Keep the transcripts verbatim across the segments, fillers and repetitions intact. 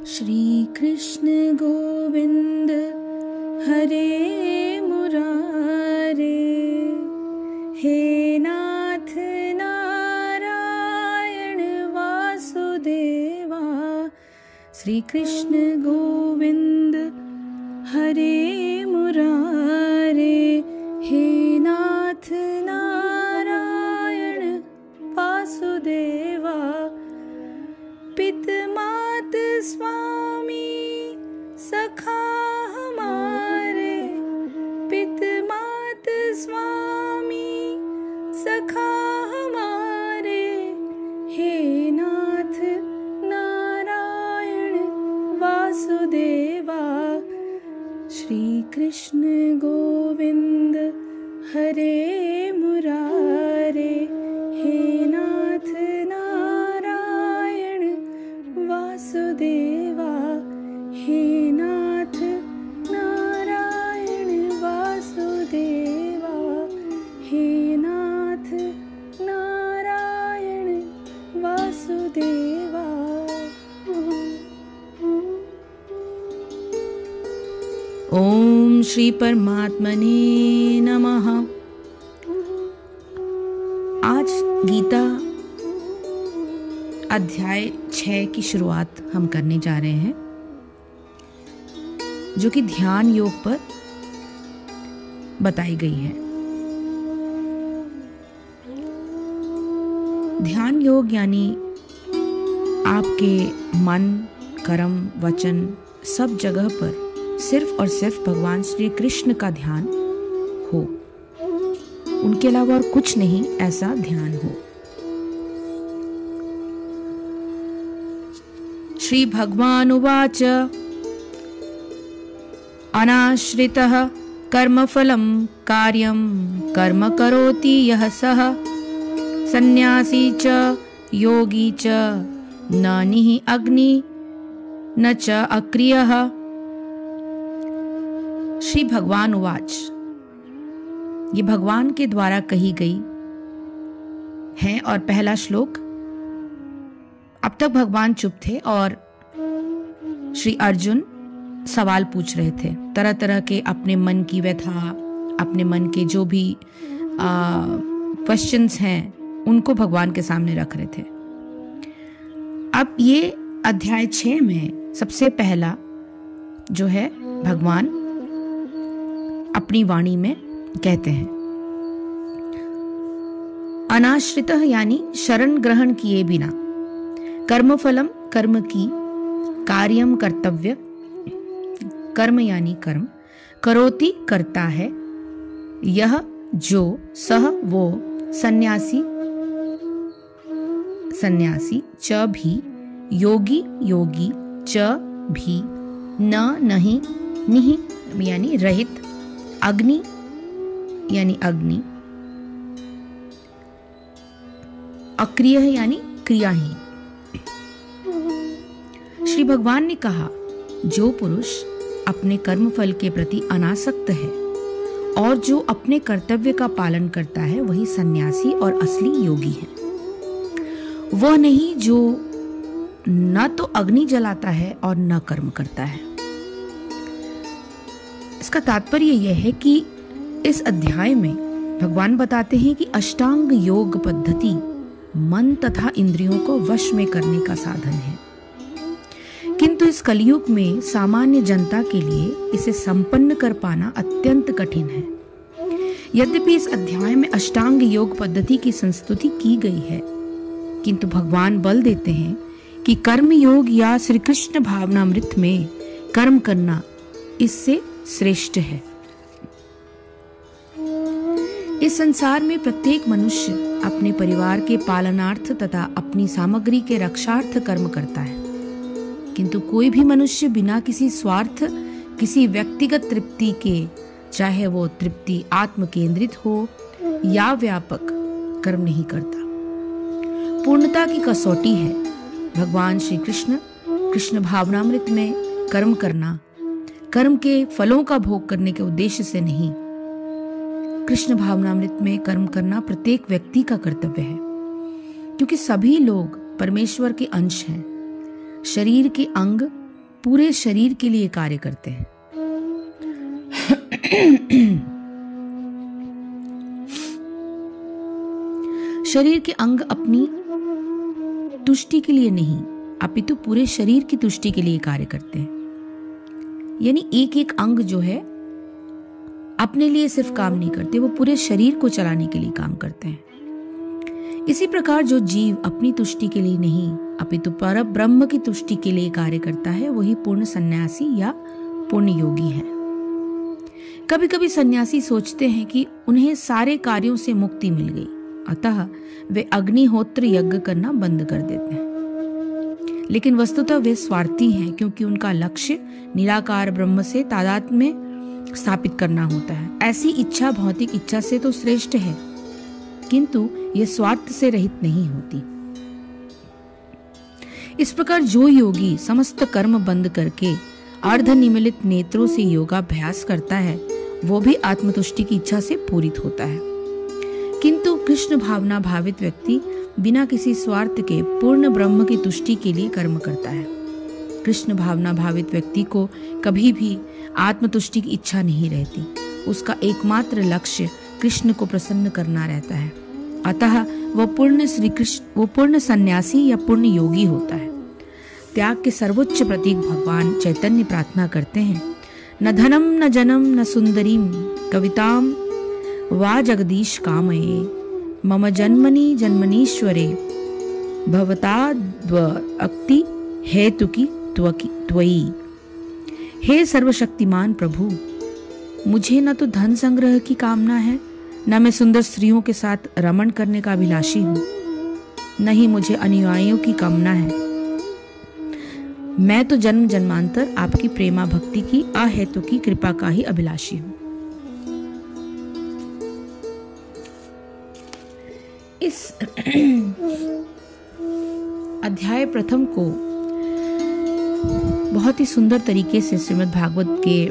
श्री कृष्ण गोविंद हरे मुरारे, हे नाथ नारायण वासुदेवा। श्री कृष्ण गोविंद हरे मुरारे, हे नाथ नारायण वासुदेवा। पित मात स्वामी सखा हमारे, पित मात स्वामी सखा हमारे, हे नाथ नारायण वासुदेवा। श्री कृष्ण गोविंद हरे मुरारे, हे नाथ नारायण वासुदेवा, हे नाथ नारायण वासुदेवा, हे नाथ नारायण वासुदेवा। ओम श्री परमात्मने नमः। आज गीता अध्याय छह की शुरुआत हम करने जा रहे हैं, जो कि ध्यान योग पर बताई गई है। ध्यान योग यानी आपके मन, कर्म, वचन सब जगह पर सिर्फ और सिर्फ भगवान श्री कृष्ण का ध्यान हो, उनके अलावा और कुछ नहीं ऐसा ध्यान हो। श्री भगवान उवाच अनाश्रितः कर्मफलं कार्यं कर्म करोति यः सः सन्न्यासी च योगी च न निहि अग्नि न च अक्रियः। श्री भगवान उवाच, ये भगवान के द्वारा कही गई है। और पहला श्लोक, अब तक भगवान चुप थे और श्री अर्जुन सवाल पूछ रहे थे, तरह तरह के अपने मन की व्यथा, अपने मन के जो भी क्वेश्चंस हैं उनको भगवान के सामने रख रहे थे। अब ये अध्याय छह में सबसे पहला जो है भगवान अपनी वाणी में कहते हैं, अनाश्रितः यानी शरण ग्रहण किए बिना, कर्मफलम कर्म की, कार्यम कर्तव्य, कर्म यानी कर्म, करोति करता है, यह जो, सह वो, सन्यासी सन्यासी, च भी, योगी योगी, च भी, न नहीं निहि यानी रहित, अग्नि यानी अग्नि, अक्रिय यानी क्रियाहीन। श्री भगवान ने कहा, जो पुरुष अपने कर्मफल के प्रति अनासक्त है और जो अपने कर्तव्य का पालन करता है वही सन्यासी और असली योगी है। वह नहीं जो न तो अग्नि जलाता है और न कर्म करता है। इसका तात्पर्य यह है कि इस अध्याय में भगवान बताते हैं कि अष्टांग योग पद्धति मन तथा इंद्रियों को वश में करने का साधन है, किंतु इस कलयुग में सामान्य जनता के लिए इसे संपन्न कर पाना अत्यंत कठिन है। यद्यपि इस अध्याय में अष्टांग योग पद्धति की संस्तुति की गई है, किंतु भगवान बल देते हैं कि कर्म योग या श्री कृष्ण भावनामृत में कर्म करना इससे श्रेष्ठ है। इस संसार में प्रत्येक मनुष्य अपने परिवार के पालनार्थ तथा अपनी सामग्री के रक्षार्थ कर्म करता है, किंतु कोई भी मनुष्य बिना किसी स्वार्थ, किसी व्यक्तिगत तृप्ति के, चाहे वो तृप्ति आत्म केंद्रित हो या व्यापक, कर्म नहीं करता। पूर्णता की कसौटी है भगवान श्री कृष्ण कृष्ण भावनामृत में कर्म करना, कर्म के फलों का भोग करने के उद्देश्य से नहीं। कृष्ण भावनामृत में कर्म करना प्रत्येक व्यक्ति का कर्तव्य है, क्योंकि सभी लोग परमेश्वर के अंश हैं। शरीर के अंग पूरे शरीर के लिए कार्य करते हैं। शरीर के अंग अपनी तुष्टि के लिए नहीं, अपितु पूरे शरीर की तुष्टि के लिए कार्य करते हैं। यानी एक एक अंग जो है अपने लिए सिर्फ काम नहीं करते, वो पूरे शरीर को चलाने के लिए काम करते हैं। इसी प्रकार जो जीव अपनी तुष्टि के लिए नहीं अपितु पर ब्रह्म की तुष्टि के लिए कार्य करता है, वही पूर्ण सन्यासी या पूर्ण योगी है। कभी कभी सन्यासी सोचते हैं कि उन्हें सारे कार्यों से मुक्ति मिल गई, अतः वे अग्निहोत्र यज्ञ करना बंद कर देते हैं। लेकिन वस्तुतः वे स्वार्थी हैं, क्योंकि उनका लक्ष्य निराकार ब्रह्म से तादात्म्य में स्थापित करना होता है। ऐसी इच्छा भौतिक इच्छा से तो श्रेष्ठ है, किंतु यह स्वार्थ से रहित नहीं होती। इस प्रकार जो योगी समस्त कर्म बंद करके अर्ध निमीलित नेत्रों से योगाभ्यास करता है, वो भी आत्मतुष्टि की इच्छा से पूरित होता है। किंतु कृष्ण भावना भावित व्यक्ति बिना किसी स्वार्थ के पूर्ण ब्रह्म की तुष्टि के लिए कर्म करता है। कृष्ण भावना भावित व्यक्ति को कभी भी आत्मतुष्टि की इच्छा नहीं रहती। उसका एकमात्र लक्ष्य कृष्ण को प्रसन्न करना रहता है। अतः वह पूर्ण श्री कृष्ण वो पूर्ण सन्यासी या पूर्ण योगी होता है। त्याग के सर्वोच्च प्रतीक भगवान चैतन्य प्रार्थना करते हैं, न धनम न जनम न सुंदरीम कविताम वा जगदीश कामये मम जन्मनि जन्मनीश्वरे भवताद्वक्ति हेतुकी त्वयि। हे सर्वशक्तिमान प्रभु, मुझे न तो धन संग्रह की कामना है, न मैं सुंदर स्त्रियों के साथ रमण करने का अभिलाषी हूँ, न ही मुझे अनुयायियों की कामना है। मैं तो जन्म जन्मांतर आपकी प्रेमा भक्ति की अहेतु की कृपा का ही अभिलाषी हूँ। इस अध्याय प्रथम को बहुत ही सुंदर तरीके से श्रीमद् भागवत के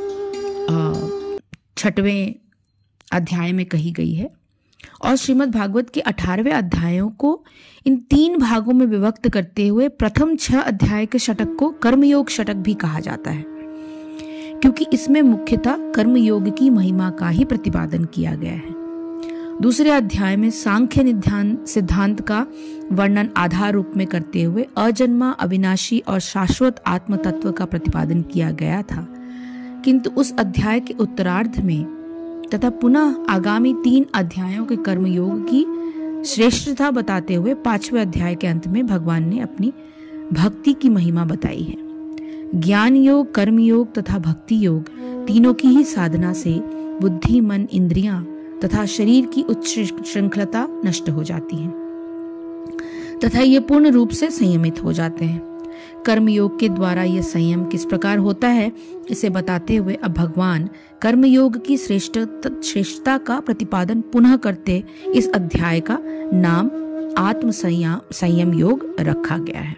छठवें अध्याय में कही गई है, और श्रीमद् भागवत के अठारहवें अध्यायों को इन तीन भागों में विभक्त करते हुए प्रथम छह अध्याय के षटक को कर्मयोग षटक भी कहा जाता है, क्योंकि इसमें मुख्यतः कर्मयोग की महिमा का ही प्रतिपादन किया गया है। दूसरे अध्याय में सांख्य निध्यान सिद्धांत का वर्णन आधार रूप में करते हुए अजन्मा अविनाशी और शाश्वत आत्म तत्व का प्रतिपादन किया गया था, किंतु उस अध्याय के उत्तरार्ध में तथा पुनः आगामी तीन अध्यायों के कर्मयोग की श्रेष्ठता बताते हुए पांचवें अध्याय के अंत में भगवान ने अपनी भक्ति की महिमा बताई है। ज्ञान योग, कर्म योग तथा भक्ति योग तीनों की ही साधना से बुद्धि, मन, इंद्रियां तथा शरीर की उच्च श्रृंखलता नष्ट हो जाती है तथा ये पूर्ण रूप से संयमित हो जाते हैं। कर्मयोग के द्वारा यह संयम किस प्रकार होता है, इसे बताते हुए अब भगवान कर्मयोग की श्रेष्ठ श्रेष्ठता का प्रतिपादन पुनः करते इस अध्याय का नाम आत्म संयम योग रखा गया है।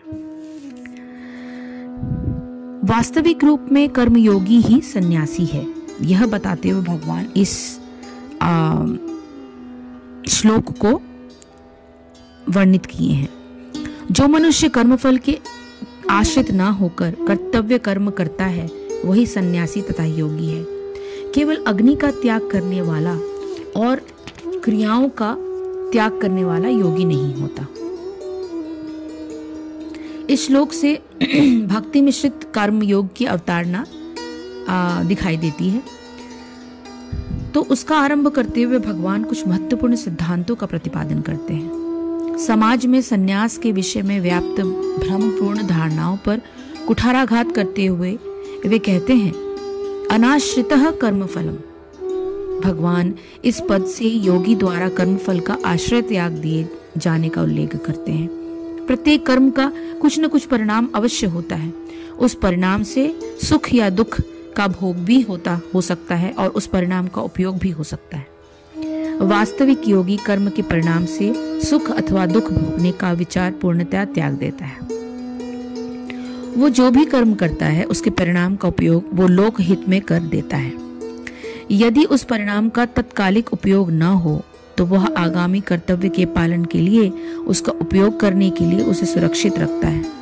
वास्तविक रूप में कर्मयोगी ही सन्यासी है, यह बताते हुए भगवान इस आ, श्लोक को वर्णित किए हैं। जो मनुष्य कर्मफल के आश्रित न होकर कर्तव्य कर्म करता है, वही सन्यासी तथा योगी है। केवल अग्नि का त्याग करने वाला और क्रियाओं का त्याग करने वाला योगी नहीं होता। इस श्लोक से भक्ति मिश्रित कर्म योग की अवतारणा दिखाई देती है। तो उसका आरंभ करते हुए भगवान कुछ महत्वपूर्ण सिद्धांतों का प्रतिपादन करते हैं। समाज में सन्यास के विषय में व्याप्त भ्रमपूर्ण धारणाओं पर कुठाराघात करते हुए वे कहते हैं, अनाश्रितः कर्मफलम। भगवान इस पद से योगी द्वारा कर्मफल का आश्रय त्याग दिए जाने का उल्लेख करते हैं। प्रत्येक कर्म का कुछ न कुछ परिणाम अवश्य होता है। उस परिणाम से सुख या दुख का भोग भी होता हो सकता है और उस परिणाम का उपयोग भी हो सकता है। वास्तविक योगी कर्म के परिणाम से सुख अथवा दुख भोगने का विचार पूर्णतया त्याग देता है। वो जो भी कर्म करता है उसके परिणाम का उपयोग वो लोक हित में कर देता है। यदि उस परिणाम का तत्कालिक उपयोग न हो तो वह आगामी कर्तव्य के पालन के लिए उसका उपयोग करने के लिए उसे सुरक्षित रखता है।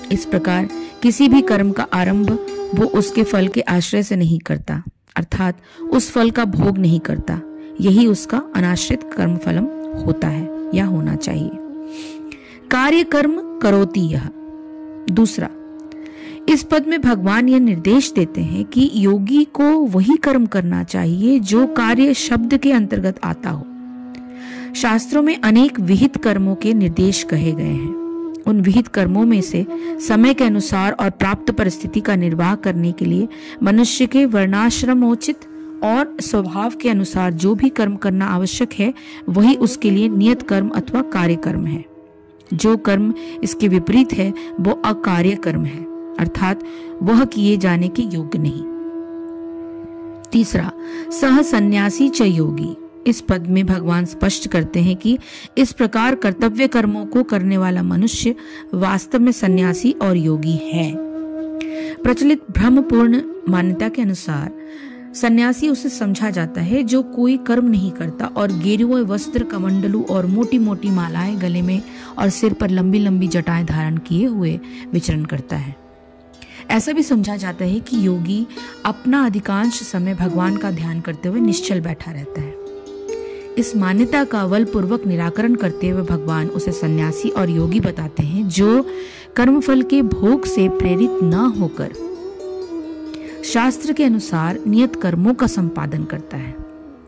इस प्रकार किसी भी कर्म का आरंभ वो उसके फल के आश्रय से नहीं करता, अर्थात उस फल का भोग नहीं करता। यही उसका अनाश्रित कर्म फलम होता है या होना चाहिए। कार्य कर्म करोति यह। दूसरा, इस पद में भगवान यह निर्देश देते हैं कि योगी को वही कर्म करना चाहिए जो कार्य शब्द के अंतर्गत आता हो। शास्त्रों में अनेक विहित कर्मों के निर्देश कहे गए हैं। उन विहित कर्मों में से समय के अनुसार और प्राप्त परिस्थिति का निर्वाह करने के लिए मनुष्य के वर्णाश्रमोचित और स्वभाव के अनुसार जो भी कर्म करना आवश्यक है वही उसके लिए नियत कर्म अथवा कार्य कर्म है। जो कर्म इसके विपरीत है वो अकार्य कर्म है, अर्थात वह किए जाने के योग्य नहीं। तीसरा, सह सन्यासी च योगी। इस पद में भगवान स्पष्ट करते हैं कि इस प्रकार कर्तव्य कर्मों को करने वाला मनुष्य वास्तव में सन्यासी और योगी है। प्रचलित भ्रमपूर्ण मान्यता के अनुसार सन्यासी उसे समझा जाता है जो कोई कर्म नहीं करता और गेरुए वस्त्र, कमंडलू और मोटी मोटी मालाएं गले में और सिर पर लंबी लंबी जटाएं धारण किए हुए विचरण करता है। ऐसा भी समझा जाता है कि योगी अपना अधिकांश समय भगवान का ध्यान करते हुए निश्चल बैठा रहता है। इस मान्यता का बलपूर्वक निराकरण करते हुए भगवान उसे सन्यासी और योगी बताते हैं जो कर्मफल के भोग से प्रेरित न होकर शास्त्र के अनुसार नियत कर्मों का संपादन करता है।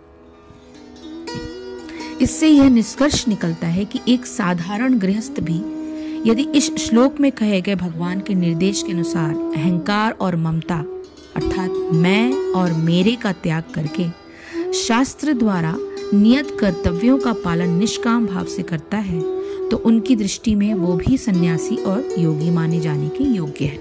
इससे यह निष्कर्ष निकलता है कि एक साधारण गृहस्थ भी यदि इस श्लोक में कहे गए भगवान के निर्देश के अनुसार अहंकार और ममता अर्थात मैं और मेरे का त्याग करके शास्त्र द्वारा नियत कर्तव्यों का पालन निष्काम भाव से करता है तो उनकी दृष्टि में वो भी सन्यासी और योगी माने जाने के योग्य है।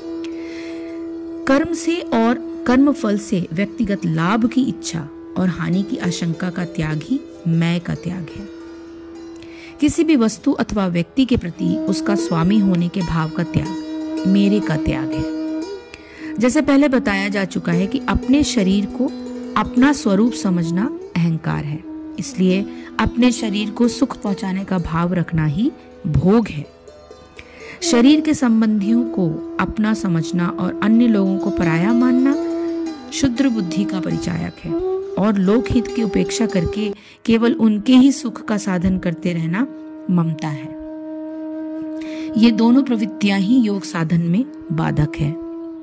कर्म से और कर्म फल से व्यक्तिगत लाभ की इच्छा और हानि की आशंका का त्याग ही मैं का त्याग है। किसी भी वस्तु अथवा व्यक्ति के प्रति उसका स्वामी होने के भाव का त्याग मेरे का त्याग है। जैसे पहले बताया जा चुका है कि अपने शरीर को अपना स्वरूप समझना अहंकार है, इसलिए अपने शरीर को सुख पहुंचाने का भाव रखना ही भोग है। शरीर के संबंधियों को अपना समझना और अन्य लोगों को पराया मानना शुद्र बुद्धि का परिचायक है और लोकहित की उपेक्षा करके केवल उनके ही सुख का साधन करते रहना ममता है। ये दोनों प्रवृत्तियां ही योग साधन में बाधक है।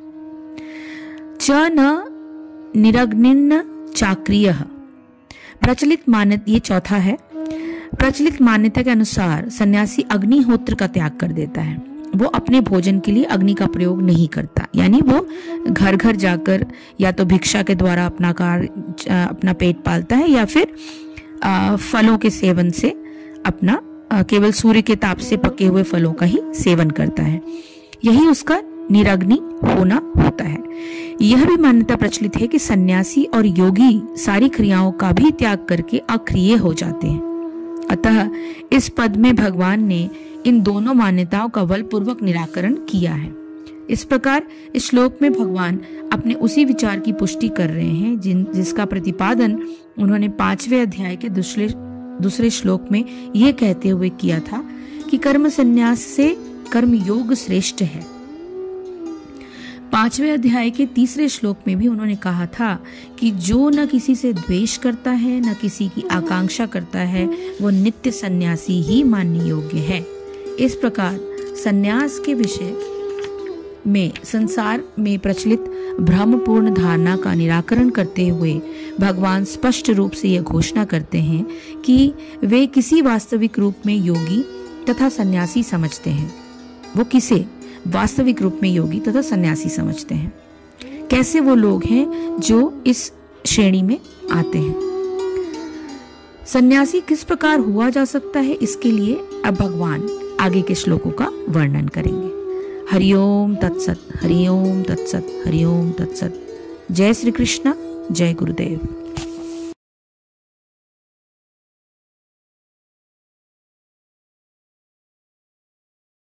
च न निरग्निन्न चाक्रियः। प्रचलित मान्यता, ये चौथा है, प्रचलित मान्यता के अनुसार सन्यासी अग्निहोत्र का त्याग कर देता है। वो अपने भोजन के लिए अग्नि का प्रयोग नहीं करता, यानी वो घर घर जाकर या तो भिक्षा के द्वारा अपना कार्य अपना पेट पालता है या फिर आ, फलों के सेवन से अपना आ, केवल सूर्य के ताप से पके हुए फलों का ही सेवन करता है। यही उसका निरग्नि होना होता है। यह भी मान्यता प्रचलित है कि सन्यासी और योगी सारी क्रियाओं का भी त्याग करके अक्रिय हो जाते हैं। अतः इस पद में भगवान ने इन दोनों मान्यताओं का बलपूर्वक निराकरण किया है। इस प्रकार इस श्लोक में भगवान अपने उसी विचार की पुष्टि कर रहे हैं जिन जिसका प्रतिपादन उन्होंने पांचवें अध्याय के दूसरे दूसरे श्लोक में यह कहते हुए किया था कि कर्म संन्यास से कर्म योग श्रेष्ठ है। पांचवें अध्याय के तीसरे श्लोक में भी उन्होंने कहा था कि जो न किसी से द्वेष करता है न किसी की आकांक्षा करता है वो नित्य सन्यासी ही मानने योग्य है। इस प्रकार सन्यास के विषय में संसार में प्रचलित भ्रमपूर्ण धारणा का निराकरण करते हुए भगवान स्पष्ट रूप से यह घोषणा करते हैं कि वे किसी वास्तविक रूप में योगी तथा सन्यासी समझते हैं। वो किसे वास्तविक रूप में योगी तथा सन्यासी समझते हैं? कैसे वो लोग हैं जो इस श्रेणी में आते हैं? सन्यासी किस प्रकार हुआ जा सकता है, इसके लिए अब भगवान आगे के श्लोकों का वर्णन करेंगे। हरिओम तत्सत, हरिओम तत्सत, हरिओम तत्सत। जय श्री कृष्ण, जय गुरुदेव।